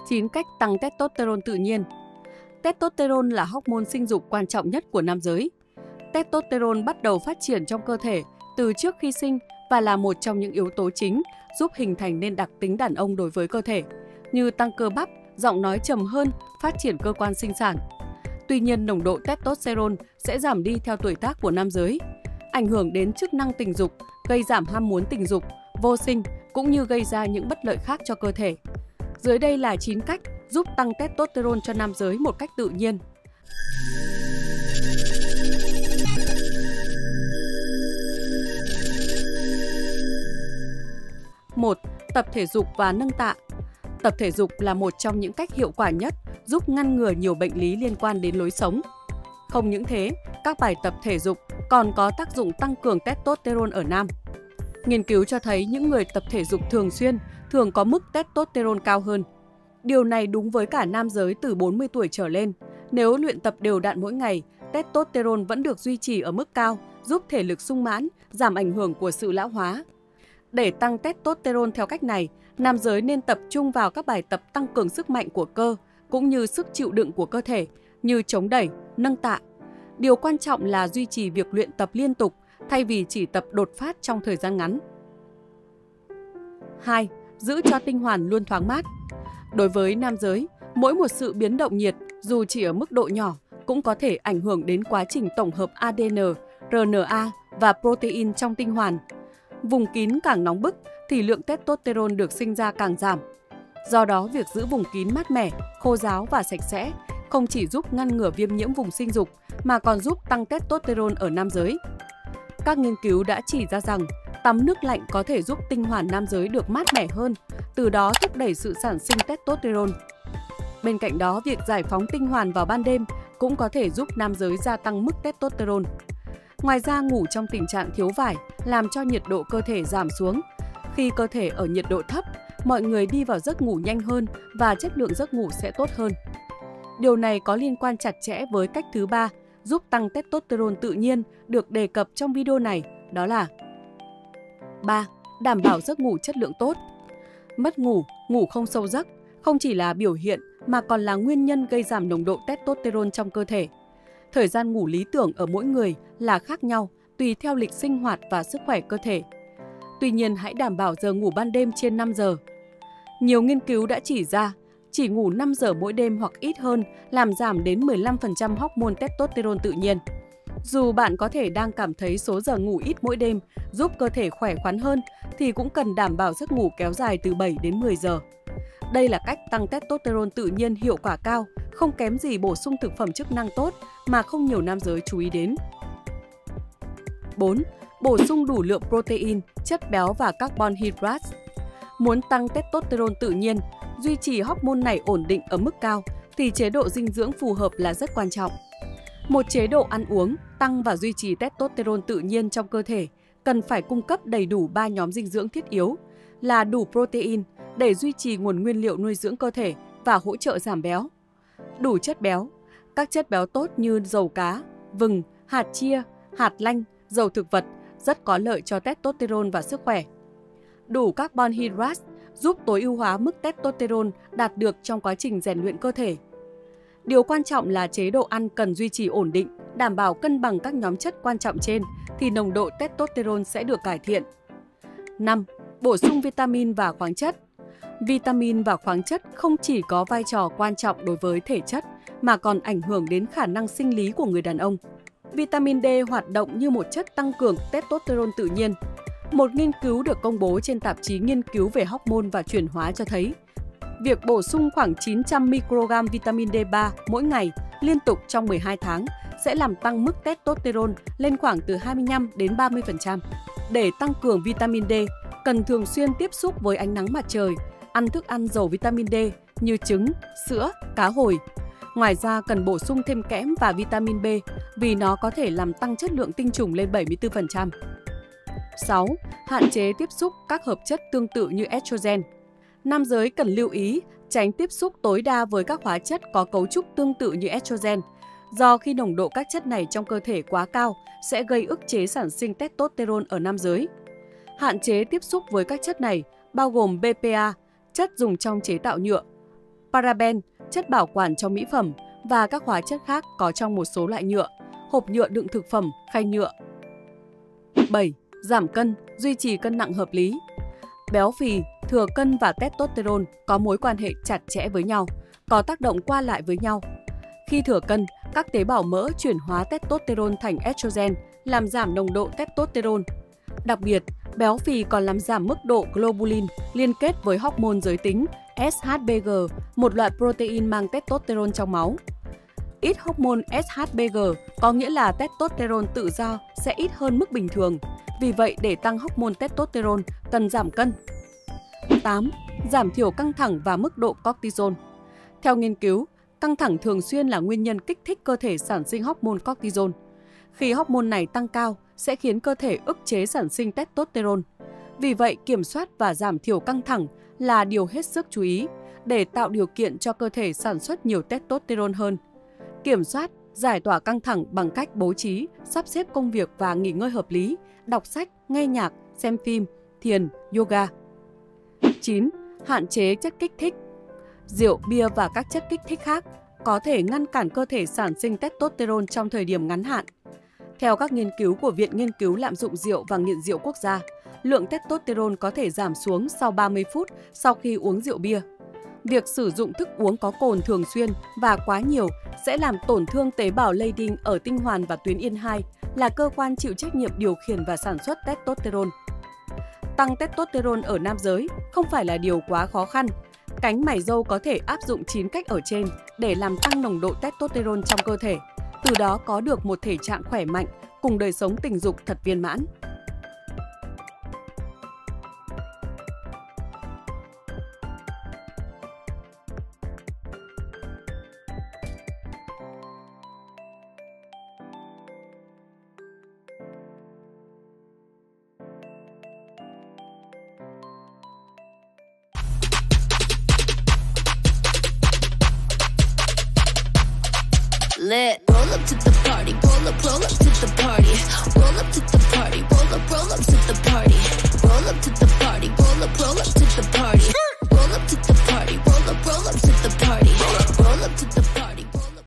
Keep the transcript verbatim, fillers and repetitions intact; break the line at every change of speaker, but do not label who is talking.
chín cách tăng testosterone tự nhiên. Testosterone là hormone sinh dục quan trọng nhất của nam giới. Testosterone bắt đầu phát triển trong cơ thể từ trước khi sinh và là một trong những yếu tố chính giúp hình thành nên đặc tính đàn ông đối với cơ thể, như tăng cơ bắp, giọng nói trầm hơn, phát triển cơ quan sinh sản. Tuy nhiên, nồng độ testosterone sẽ giảm đi theo tuổi tác của nam giới, ảnh hưởng đến chức năng tình dục, gây giảm ham muốn tình dục, vô sinh, cũng như gây ra những bất lợi khác cho cơ thể. Dưới đây là chín cách giúp tăng testosterone cho nam giới một cách tự nhiên. một. Tập thể dục và nâng tạ. Tập thể dục là một trong những cách hiệu quả nhất giúp ngăn ngừa nhiều bệnh lý liên quan đến lối sống. Không những thế, các bài tập thể dục còn có tác dụng tăng cường testosterone ở nam. Nghiên cứu cho thấy những người tập thể dục thường xuyên thường có mức testosterone cao hơn. Điều này đúng với cả nam giới từ bốn mươi tuổi trở lên. Nếu luyện tập đều đặn mỗi ngày, testosterone vẫn được duy trì ở mức cao, giúp thể lực sung mãn, giảm ảnh hưởng của sự lão hóa. Để tăng testosterone theo cách này, nam giới nên tập trung vào các bài tập tăng cường sức mạnh của cơ, cũng như sức chịu đựng của cơ thể, như chống đẩy, nâng tạ. Điều quan trọng là duy trì việc luyện tập liên tục, thay vì chỉ tập đột phát trong thời gian ngắn. hai. Giữ cho tinh hoàn luôn thoáng mát. Đối với nam giới, mỗi một sự biến động nhiệt, dù chỉ ở mức độ nhỏ, cũng có thể ảnh hưởng đến quá trình tổng hợp a đê en, rờ en a và protein trong tinh hoàn. Vùng kín càng nóng bức thì lượng testosterone được sinh ra càng giảm. Do đó, việc giữ vùng kín mát mẻ, khô ráo và sạch sẽ không chỉ giúp ngăn ngừa viêm nhiễm vùng sinh dục mà còn giúp tăng testosterone ở nam giới. Các nghiên cứu đã chỉ ra rằng tắm nước lạnh có thể giúp tinh hoàn nam giới được mát mẻ hơn, từ đó thúc đẩy sự sản sinh testosterone. Bên cạnh đó, việc giải phóng tinh hoàn vào ban đêm cũng có thể giúp nam giới gia tăng mức testosterone. Ngoài ra, ngủ trong tình trạng thiếu vải làm cho nhiệt độ cơ thể giảm xuống. Khi cơ thể ở nhiệt độ thấp, mọi người đi vào giấc ngủ nhanh hơn và chất lượng giấc ngủ sẽ tốt hơn. Điều này có liên quan chặt chẽ với cách thứ ba giúp tăng testosterone tự nhiên được đề cập trong video này, đó là ba. Đảm bảo giấc ngủ chất lượng tốt. Mất ngủ, ngủ không sâu giấc không chỉ là biểu hiện mà còn là nguyên nhân gây giảm nồng độ testosterone trong cơ thể. Thời gian ngủ lý tưởng ở mỗi người là khác nhau tùy theo lịch sinh hoạt và sức khỏe cơ thể. Tuy nhiên, hãy đảm bảo giờ ngủ ban đêm trên năm giờ. Nhiều nghiên cứu đã chỉ ra, chỉ ngủ năm giờ mỗi đêm hoặc ít hơn làm giảm đến mười lăm phần trăm hormone testosterone tự nhiên. Dù bạn có thể đang cảm thấy số giờ ngủ ít mỗi đêm giúp cơ thể khỏe khoắn hơn, thì cũng cần đảm bảo giấc ngủ kéo dài từ bảy đến mười giờ. Đây là cách tăng testosterone tự nhiên hiệu quả cao, không kém gì bổ sung thực phẩm chức năng tốt mà không nhiều nam giới chú ý đến. bốn. Bổ sung đủ lượng protein, chất béo và carbon hydrate. Muốn tăng testosterone tự nhiên, duy trì hormone này ổn định ở mức cao, thì chế độ dinh dưỡng phù hợp là rất quan trọng. Một chế độ ăn uống tăng và duy trì testosterone tự nhiên trong cơ thể cần phải cung cấp đầy đủ ba nhóm dinh dưỡng thiết yếu là đủ protein để duy trì nguồn nguyên liệu nuôi dưỡng cơ thể và hỗ trợ giảm béo, đủ chất béo, các chất béo tốt như dầu cá, vừng, hạt chia, hạt lanh, dầu thực vật rất có lợi cho testosterone và sức khỏe. Đủ carbon hydrate giúp tối ưu hóa mức testosterone đạt được trong quá trình rèn luyện cơ thể. Điều quan trọng là chế độ ăn cần duy trì ổn định, đảm bảo cân bằng các nhóm chất quan trọng trên thì nồng độ testosterone sẽ được cải thiện. năm. Bổ sung vitamin và khoáng chất. Vitamin và khoáng chất không chỉ có vai trò quan trọng đối với thể chất mà còn ảnh hưởng đến khả năng sinh lý của người đàn ông. Vitamin D hoạt động như một chất tăng cường testosterone tự nhiên. Một nghiên cứu được công bố trên tạp chí nghiên cứu về hormone và chuyển hóa cho thấy, việc bổ sung khoảng chín trăm microgram vitamin D ba mỗi ngày liên tục trong mười hai tháng sẽ làm tăng mức testosterone lên khoảng từ hai mươi lăm đến ba mươi phần trăm. Để tăng cường vitamin D, cần thường xuyên tiếp xúc với ánh nắng mặt trời, ăn thức ăn giàu vitamin D như trứng, sữa, cá hồi. Ngoài ra, cần bổ sung thêm kẽm và vitamin B vì nó có thể làm tăng chất lượng tinh trùng lên bảy mươi tư phần trăm. sáu. Hạn chế tiếp xúc các hợp chất tương tự như estrogen. Nam giới cần lưu ý tránh tiếp xúc tối đa với các hóa chất có cấu trúc tương tự như estrogen, do khi nồng độ các chất này trong cơ thể quá cao sẽ gây ức chế sản sinh testosterone ở nam giới. Hạn chế tiếp xúc với các chất này bao gồm bê pê a, chất dùng trong chế tạo nhựa, paraben, chất bảo quản trong mỹ phẩm và các hóa chất khác có trong một số loại nhựa, hộp nhựa đựng thực phẩm, khay nhựa. bảy. Giảm cân, duy trì cân nặng hợp lý. Béo phì, thừa cân và testosterone có mối quan hệ chặt chẽ với nhau, có tác động qua lại với nhau. Khi thừa cân, các tế bào mỡ chuyển hóa testosterone thành estrogen, làm giảm nồng độ testosterone. Đặc biệt, béo phì còn làm giảm mức độ globulin liên kết với hormone giới tính ét hát bê giê, một loại protein mang testosterone trong máu. Ít hormone ét hát bê giê có nghĩa là testosterone tự do sẽ ít hơn mức bình thường. Vì vậy, để tăng hormone testosterone, cần giảm cân. tám. Giảm thiểu căng thẳng và mức độ cortisol. Theo nghiên cứu, căng thẳng thường xuyên là nguyên nhân kích thích cơ thể sản sinh hormone cortisol. Khi hormone này tăng cao, sẽ khiến cơ thể ức chế sản sinh testosterone. Vì vậy, kiểm soát và giảm thiểu căng thẳng là điều hết sức chú ý để tạo điều kiện cho cơ thể sản xuất nhiều testosterone hơn. Kiểm soát, giải tỏa căng thẳng bằng cách bố trí, sắp xếp công việc và nghỉ ngơi hợp lý, đọc sách, nghe nhạc, xem phim, thiền, yoga. chín. Hạn chế chất kích thích. Rượu, bia và các chất kích thích khác có thể ngăn cản cơ thể sản sinh testosterone trong thời điểm ngắn hạn. Theo các nghiên cứu của Viện Nghiên cứu Lạm dụng rượu và Nghiện rượu quốc gia, lượng testosterone có thể giảm xuống sau ba mươi phút sau khi uống rượu bia. Việc sử dụng thức uống có cồn thường xuyên và quá nhiều sẽ làm tổn thương tế bào Leydig ở tinh hoàn và tuyến yên hai, là cơ quan chịu trách nhiệm điều khiển và sản xuất testosterone. Tăng testosterone ở nam giới không phải là điều quá khó khăn. Cánh mày râu có thể áp dụng chín cách ở trên để làm tăng nồng độ testosterone trong cơ thể, từ đó có được một thể trạng khỏe mạnh cùng đời sống tình dục thật viên mãn.
Lit. Roll up to the party, roll up, roll up to the party, roll up to the party, roll up, roll up to the party, roll up to the